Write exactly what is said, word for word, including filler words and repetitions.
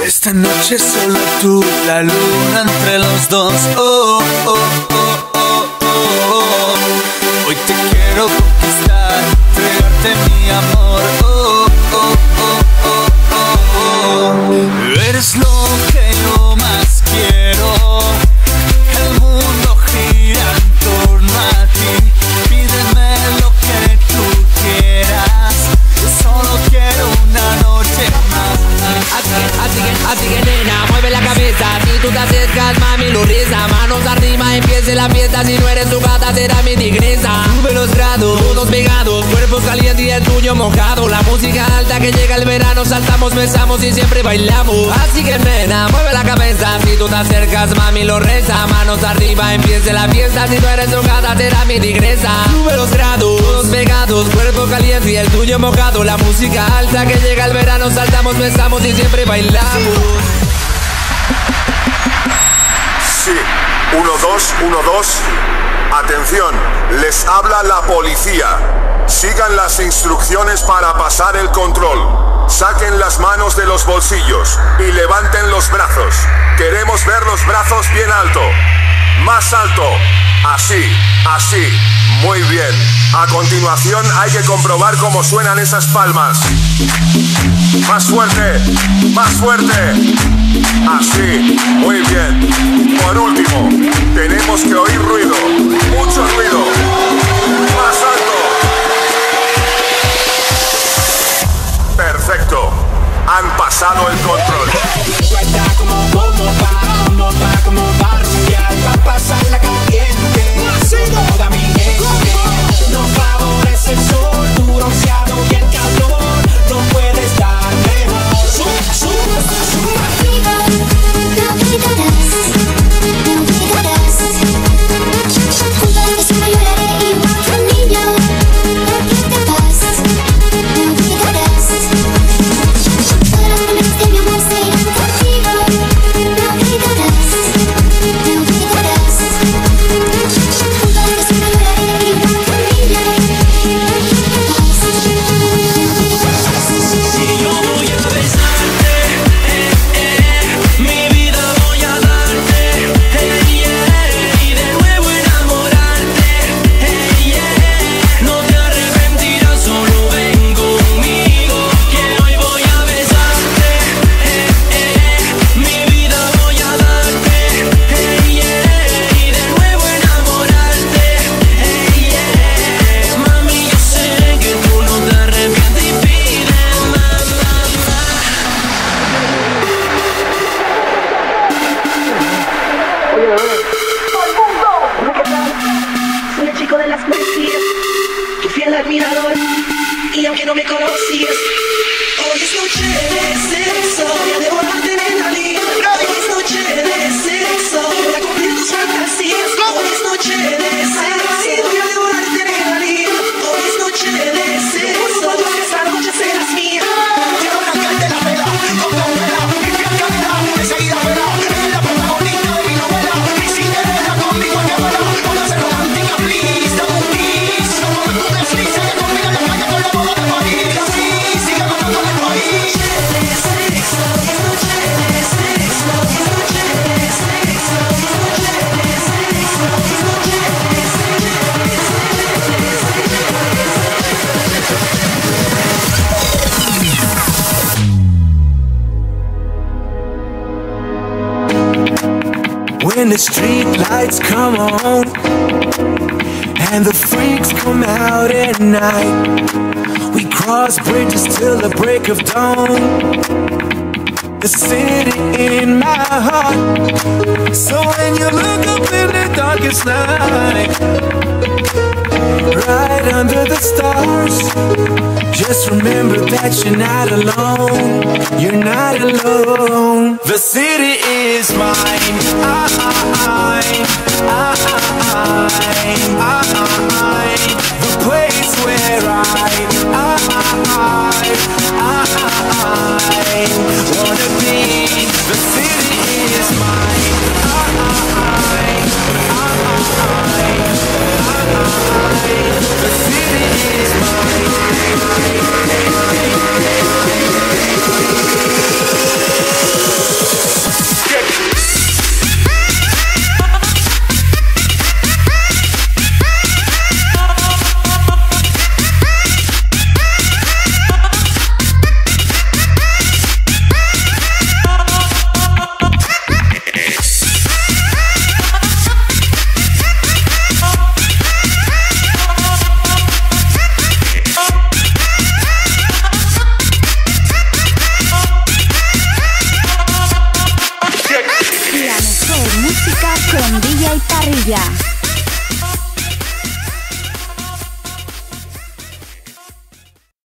Esta noche solo tú, la luna entre los dos. Oh, oh, oh, oh, oh, oh. Hoy te quiero conquistar, entregarte mi amor. Oh, oh, oh, oh, oh, oh. Eres lo que yo más quiero. El mundo gira en torno a ti. Pídeme lo que tú quieras. Yo solo quiero una noche más. Así que, así que, así que nena, mueve la cabeza. Si tú te acercas, mami, lo reza. Manos arriba, empiece la fiesta. Si no eres tu gata, será mi tigresa. Sube los grados, todos pegados, cuerpos calientes y el tuyo mojado. La música alta que llega el verano, saltamos, besamos y siempre bailamos. Así que nena, mueve la cabeza. Si tú te acercas, mami, lo reza. Manos arriba, empiece la fiesta. Si no eres tu gata, será mi tigresa. Sube los grados, todos pegados, cuerpo caliente y el tuyo mojado. La música alta que llega el verano, saltamos, besamos y siempre bailamos. Sí, uno, dos, uno, dos. Atención, les habla la policía. Sigan las instrucciones para pasar el control. Saquen las manos de los bolsillos y levanten los brazos. Queremos ver los brazos bien alto. Más alto. Así, así. Muy bien. A continuación hay que comprobar cómo suenan esas palmas. Más fuerte, más fuerte. Así, muy bien. Por último, tenemos que oír ruido. Mucho ruido. Más alto. Perfecto. Han pasado el control. Va a pasar la caliente. Toda mi gente. No favorece el sol, tu bronceado y el calor. No puedes dar mejor. Sub, sub, sub. No olvidarás, no olvidarás. Junto a ti siempre lloraré igual que un niño. Porque te vas, no olvidarás. Todas las promesas de mi amor se irán contigo. No olvidarás, no olvidarás. Junto a ti siempre lloraré igual que un niño. Porque te vas, no olvidarás. Si yo voy a besarte, eh, eh, mi vida voy a darte, eh, yeah, y de nuevo enamorarte, eh, yeah. No te arrepentirás, solo ven conmigo, que hoy voy a besarte, eh, eh, mi vida voy a darte, eh, yeah, y de nuevo enamorarte, eh, yeah. Mami, yo sé que tú no te arrepientes y pides más, más, más. Soy el chico de las poesías, tu fiel admirador. Y aunque no me conocías, hoy es noche de sexo. Voy a devorarte en la vida. Hoy es noche de sexo. Voy a cumplir tus fantasías. Hoy es noche de sexo. Voy a devorarte en la vida. Hoy es noche de sexo. Esta noche serás mía. Quiero arrancarte la vela, con la vela, mi piel cadena, enseguida verá, eres la protagonista de mi novela, mi Cinderella conmigo que vuela, una ser romántica, please, dame un kiss, como me tú deslices, que conmigo en la playa con la boda de París, así, sigue mandando el país. When the street lights come on and the freaks come out at night, we cross bridges till the break of dawn. The city in my heart. So when you look up in the darkest night, right under the stars, just remember that you're not alone. You're not alone. The city is mine. I, I, I, I, I, I, the place where I, I, I, I, I, wanna be. The city is mine. I, I, I, I, I, the city is mine. D J Parrilla.